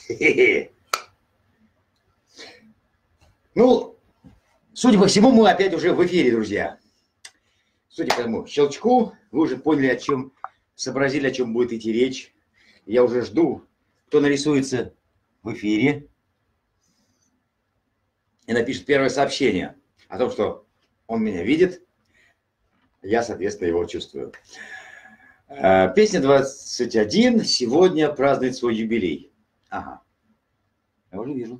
Ну, судя по всему, мы опять уже в эфире, друзья. Судя по этому щелчку, вы уже поняли, о чем, сообразили, о чем будет идти речь. Я уже жду, кто нарисуется в эфире и напишет первое сообщение о том, что он меня видит. Я, соответственно, его чувствую. Песня 21 сегодня празднует свой юбилей. Ага. Я уже вижу.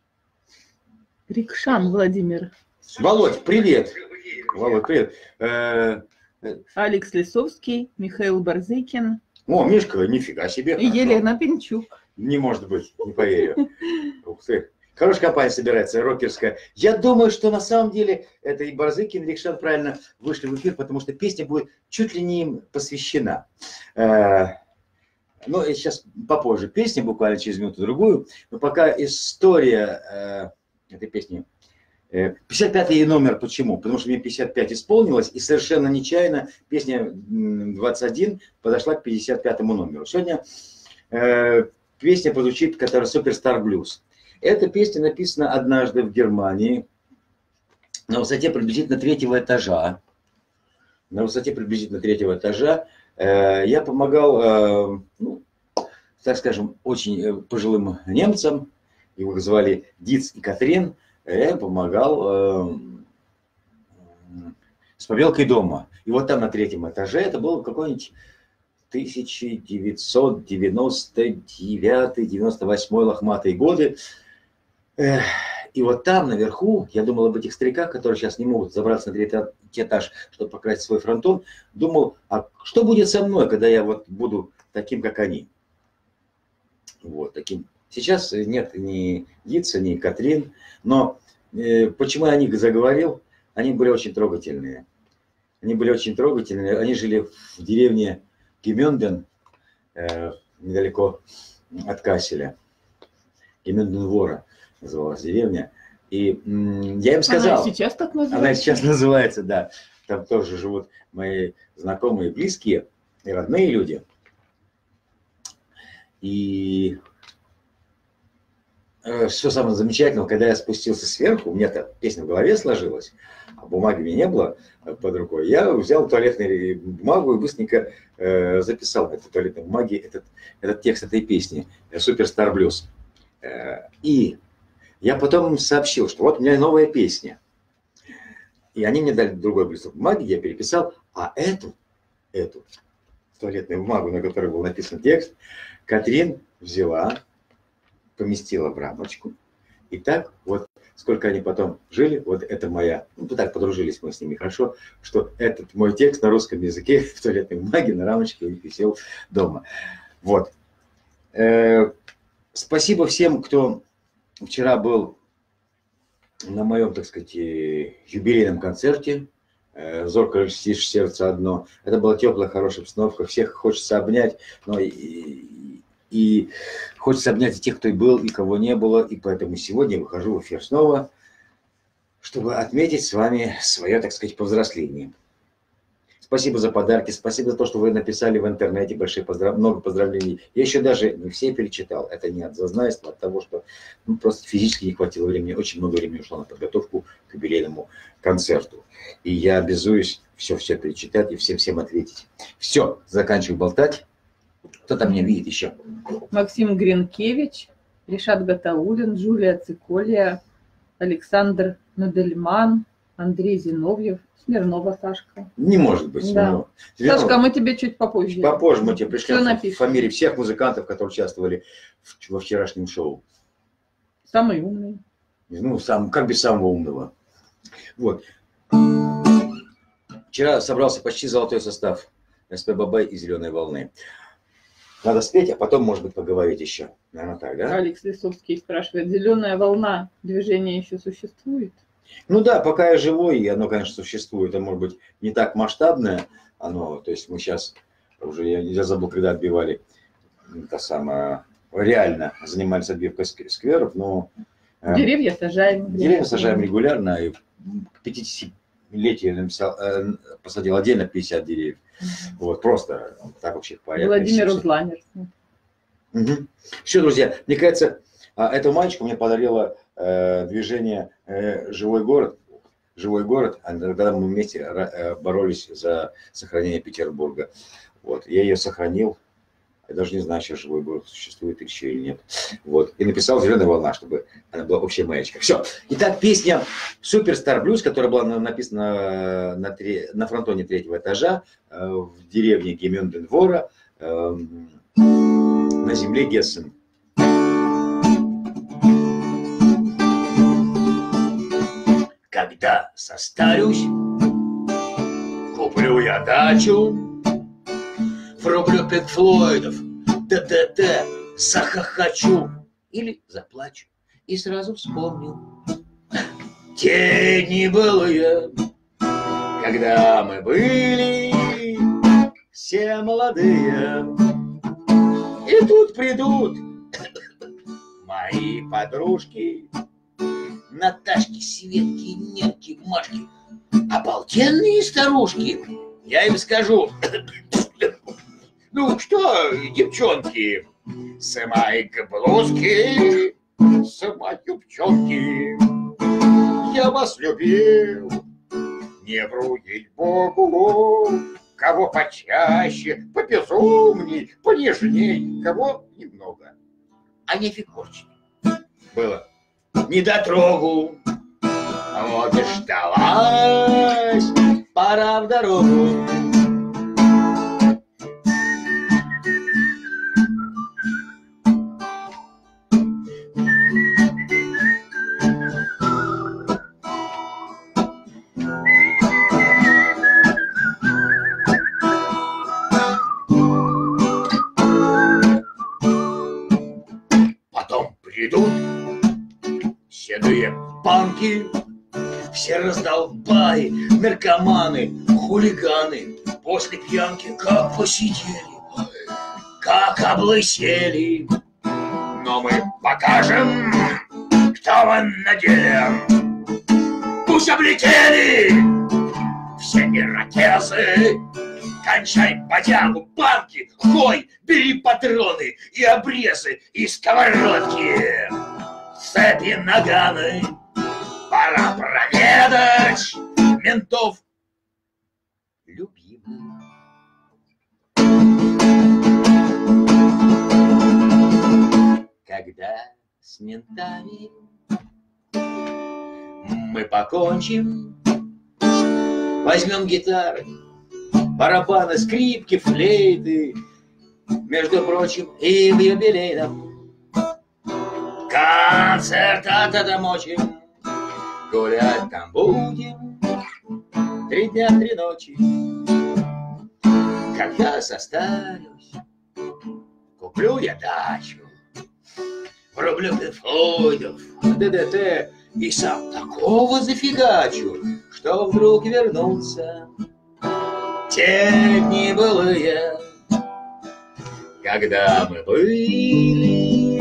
Рикшан Владимир. Володь, привет. Володь, привет. Алекс Лисовский, Михаил Барзыкин. О, Мишка, нифига себе. И Елена Пинчук. Не может быть, не поверю. Ух ты. Хорошая компания собирается, рокерская. Я думаю, что на самом деле это и Барзыкин, и Рикшан правильно вышли в эфир, потому что песня будет чуть ли не им посвящена. Ну, сейчас попозже песня, буквально через минуту-другую. Но пока история этой песни. 55-й номер, почему? Потому что мне 55 исполнилось, и совершенно нечаянно песня 21 подошла к 55-му номеру. Сегодня песня прозвучит, которая Superstar Blues. Эта песня написана однажды в Германии на высоте приблизительно 3-го этажа. На высоте приблизительно 3-го этажа я помогал, ну, так скажем, очень пожилым немцам. Его звали Диц и Катрин. Я помогал с побелкой дома. И вот там на 3-м этаже, это был какой-нибудь 1999-98 лохматые годы. И вот там наверху, я думал об этих стариках, которые сейчас не могут забраться на 3-й этаж, чтобы покрасить свой фронтон. Думал, а что будет со мной, когда я вот буду таким, как они? Вот таким. Сейчас нет ни Дица, ни Катрин, но почему я о них заговорил? Они были очень трогательные. Они были очень трогательные. Они жили в деревне Гемюнден, недалеко от Касселя. Гемюнден-Вора называлась деревня. И я им сказал... Она сейчас так называется? Она сейчас называется, да. Там тоже живут мои знакомые, близкие и родные люди. И... Все самое замечательное, когда я спустился сверху, у меня-то песня в голове сложилась, а бумаги у меня не было под рукой, я взял туалетную бумагу и быстренько записал на этой туалетной бумаге этот текст этой песни «Superstar Blues». И я потом им сообщил, что вот у меня новая песня. И они мне дали другой лист бумаги, я переписал, а эту туалетную бумагу, на которой был написан текст, Катрин взяла, поместила в рамочку. И так вот, сколько они потом жили, вот это моя, ну так подружились мы с ними хорошо, что этот мой текст на русском языке в туалетной бумаге на рамочке у них висел дома. Вот. Спасибо всем, кто вчера был на моем, так сказать, юбилейном концерте. «Зорко льстишь, сердце одно». Это была теплая, хорошая обстановка. Всех хочется обнять, но и хочется обнять и тех, кто и был, и кого не было. И поэтому сегодня выхожу в эфир снова, чтобы отметить с вами свое, так сказать, повзросление. Спасибо за подарки, спасибо за то, что вы написали в интернете, много поздравлений. Я еще даже не все перечитал. Это не от зазнайства, от того, что просто физически не хватило времени. Очень много времени ушло на подготовку к юбилейному концерту. И я обязуюсь все перечитать и всем ответить. Все, заканчиваю болтать. Кто там меня видит еще? Максим Гринкевич, Ришат Гатаулин, Джулия Циколия, Александр Надельман, Андрей Зиновьев, Смирнова Сашка. Не может быть. Да. Сашка, мы тебе чуть попозже. Попозже мы тебе пришлем фамилии всех музыкантов, которые участвовали во вчерашнем шоу. Самый умный. Ну, как без самого умного. Вот. Вчера собрался почти золотой состав СП Бабай и Зеленой волны. Надо спеть, а потом, может быть, поговорить еще. Наверное, так, да? Алекс Лисовский спрашивает, «Зеленая волна, движение еще существует?» Ну да, пока я живой, и оно, конечно, существует. Это может быть не так масштабное. То есть мы сейчас уже, я забыл, когда отбивали, реально занимались отбивкой скверов, но... Деревья сажаем. Деревья сажаем регулярно, и к 50-летию я посадил отдельно 50 деревьев. Вот, просто так вообще в порядке. Владимир Узланер. Угу. Все, друзья, мне кажется, этому мальчику мне подарило движение «Живой город». «Живой город», когда мы вместе боролись за сохранение Петербурга. Вот. Я ее сохранил. Я даже не знаю, сейчас «Живой город» существует еще или нет. Вот. И написал «Зеленая волна», чтобы она была общая маячка. Все. Итак, песня «Суперстар Блюз», которая была написана на фронтоне 3-го этажа в деревне Гемюнден-Вора на земле Гессен. Когда состарюсь, куплю я дачу, врублю Пинк Флойдов, ДДТ, захохочу или заплачу. И сразу вспомню те дни былые, когда мы были все молодые. И тут придут мои подружки, Наташки, Светки, Ненки, Машки, обалденные старушки. Я им скажу: ну что, девчонки, сымай-ка блузки, сымай юбчонки. Я вас любил, не вру ей-богу, кого почаще, побезумней, понежней, кого немного, а не фигурчик. Было недотрогу, вот и ждалась, пора в дорогу. Потом придут седые панки, все раздолбаи, наркоманы, хулиганы. После пьянки как посидели, как облысели. Но мы покажем, кто мы на деле. Пусть облетели все ирокезы. Кончай бодягу, банки, хой, бери патроны и обрезы, и сковородки. Цепи наганы, пора проведать ментов любимых. Когда с ментами мы покончим, возьмем гитары, барабаны, скрипки, флейты, между прочим, и в юбилейном концерт отомочим, гулять там будем 3 дня, 3 ночи. Когда состарюсь, куплю я дачу, врублю Пинк Флойдов, ДДТ, и сам такого зафигачу, что вдруг вернутся те дни былые, когда мы были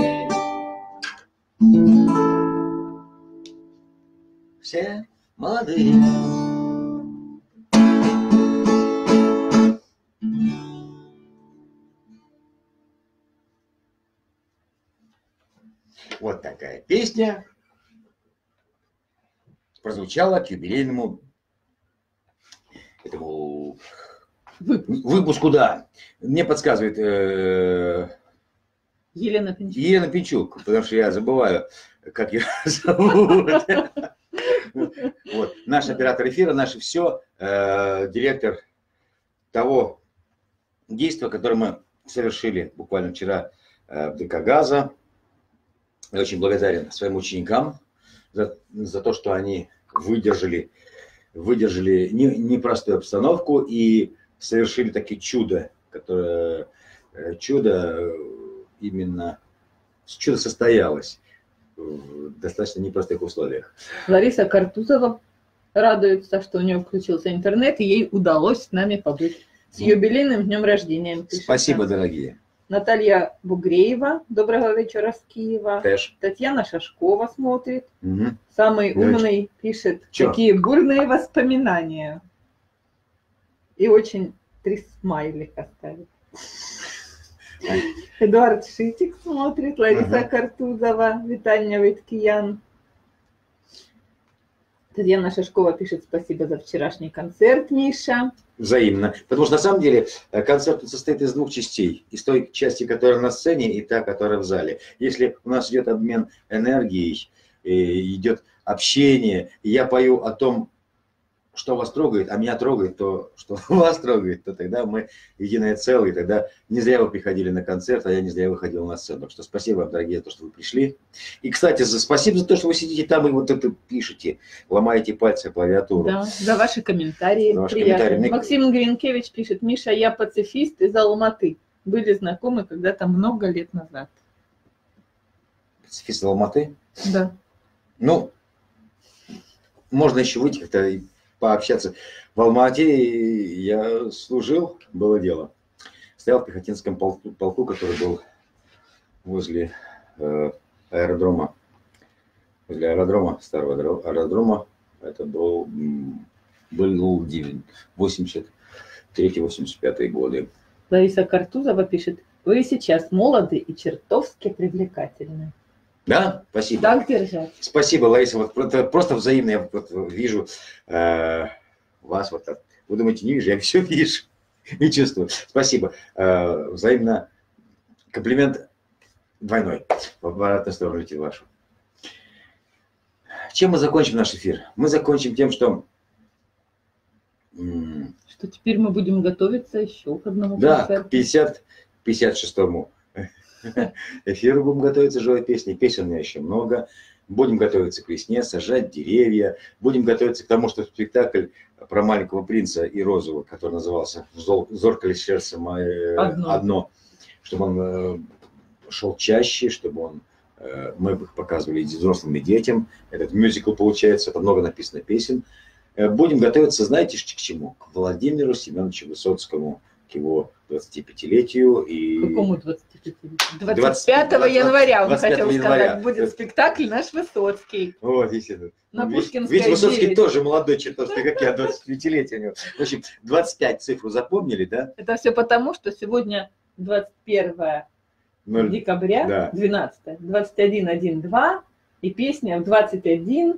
все молодые. Вот такая песня прозвучала к юбилейному этому выпуску, да. Мне подсказывает Елена Пинчук. Елена Пинчук, потому что я забываю, как ее зовут. Вот. Наш оператор эфира, наше все, директор того действия, которое мы совершили буквально вчера в ДК «Газа». Я очень благодарен своим ученикам за то, что они выдержали непростую обстановку и совершили такие чудо, которое именно чудо состоялось в достаточно непростых условиях. Лариса Картузова радуется, что у нее включился интернет, и ей удалось с нами побыть. С юбилейным днем рождения. Пишет. Спасибо, дорогие. Наталья Бугреева, доброго вечера с Киева. Тэш. Татьяна Шашкова смотрит. Угу. Самый умный пишет, Чё? какие бурные воспоминания. И очень 3 смайлика ставит. Эдуард Шитик смотрит, Лариса Ага. Картузова, Виталья Виткиян. Татьяна Шашкова пишет: спасибо за вчерашний концерт, Миша. Взаимно. Потому что на самом деле концерт состоит из двух частей. Из той части, которая на сцене, и та, которая в зале. Если у нас идет обмен энергией, идет общение, и я пою о том, что вас трогает, а меня трогает то, что вас трогает, то тогда мы единое целое, и тогда не зря вы приходили на концерт, а я не зря выходил на сцену. Так что спасибо вам, дорогие, за то, что вы пришли. И, кстати, спасибо за то, что вы сидите там и вот это пишете, ломаете пальцы о клавиатуру. Да, за ваши комментарии. За ваши Приятно. комментарии. Максим Гринкевич пишет: Миша, я пацифист из Алматы. Были знакомы когда-то много лет назад. Пацифист Алматы. Да. Ну, можно еще выйти как-то и пообщаться. В Алма-Ате я служил, было дело. Стоял в пехотинском полку, который был возле аэродрома. Возле аэродрома, старого аэродрома. Это был 83-85 годы. Лариса Картузова пишет: вы сейчас молоды и чертовски привлекательны. Да, спасибо. Так держать. Спасибо, Лариса. Вот это просто взаимно. Я вот вижу вас вот так. Вы думаете, не вижу? Я все вижу и чувствую. Спасибо. Взаимно комплимент двойной. В обратную сторону летит вашу. Чем мы закончим наш эфир? Мы закончим тем, что... Что теперь мы будем готовиться еще к одному Да, концерту. к 56-му эфиру будем готовиться живой песней. Песен у меня еще много. Будем готовиться к весне, сажать деревья. Будем готовиться к тому, что спектакль про маленького принца и Розового, который назывался «Зорко ли сердце мое одно», чтобы он шел чаще, чтобы мы их показывали и взрослым, и детям. Этот мюзикл получается, это много написано песен. Будем готовиться, знаете, к чему? К Владимиру Семеновичу Высоцкому, к его 25-летию. И... Какому 25-летию? 25 января, он хотел сказать, будет спектакль «Наш Высоцкий». Вот, естественно. На Пушкинской Ведь Высоцкий 9. тоже молодой чертовски, как я, 25-летие у него. В общем, 25 цифру запомнили, да? Это все потому, что сегодня 21 декабря, да. 12, 21.1.2, и песня в 21.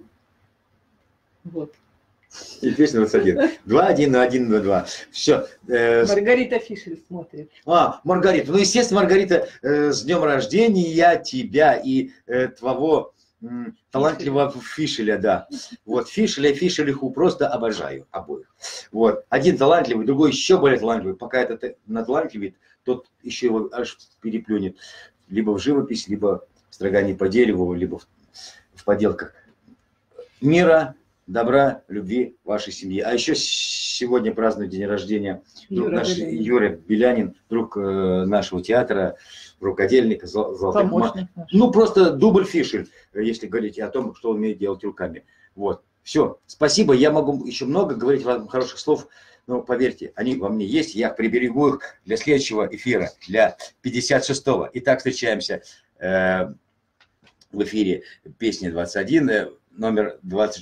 Вот. И песня 21. 2-1-1-2. Все. Маргарита Фишель смотрит. Маргарита. Ну, естественно, Маргарита, с днем рождения тебя и твоего талантливого Фишеля, да. Вот, Фишеля и Фишелиху просто обожаю обоих. Вот. Один талантливый, другой еще более талантливый. Пока этот наталантливый, тот еще его аж переплюнет. Либо в живопись, либо в строгании по дереву, либо в поделках. Мира, добра, любви вашей семье. А еще сегодня празднует день рождения друг наш Юрий Белянин, друг нашего театра, рукодельника, помощник наш. Ну, просто дубль Фишель, если говорить о том, что он умеет делать руками. Вот. Все. Спасибо. Я могу еще много говорить вам хороших слов, но поверьте, они во мне есть, я приберегу их для следующего эфира, для 56-го. Итак, встречаемся в эфире «Песня 21», номер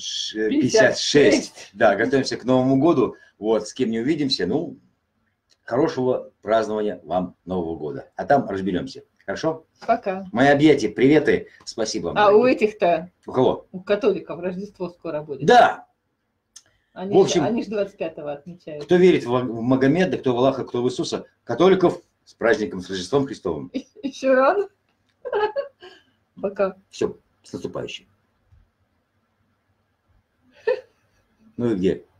56. Да, готовимся к Новому году. Вот, с кем не увидимся, ну, хорошего празднования вам Нового года. А там разберемся. Хорошо? Пока. Мои объятия, приветы, спасибо вам. А дорогие. У этих-то, у кого? У католиков Рождество скоро будет. Да. Они, в общем, они же 25-го отмечают. Кто верит в Магомеда, кто в Аллаха, кто в Иисуса, католиков с праздником, с Рождеством Христовым. Еще рано. Пока. Все, с наступающим. Ну и где?